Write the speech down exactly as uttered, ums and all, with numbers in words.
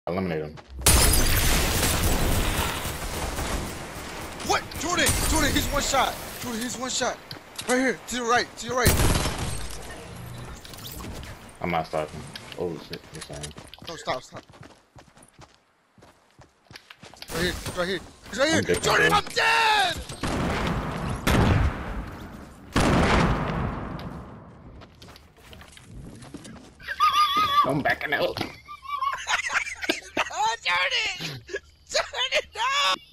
Eliminate him. What? Jordan! Jordan, he's one shot. Jordan, he's one shot. Right here, to your right, to your right. I'm not stopping. Oh shit, you're saying. No, stop, stop. Right here, right here. He's right here. I'm dead, Jordan, bro. I'm dead! I'm backing out. Oh, Jordan! Jordan, no!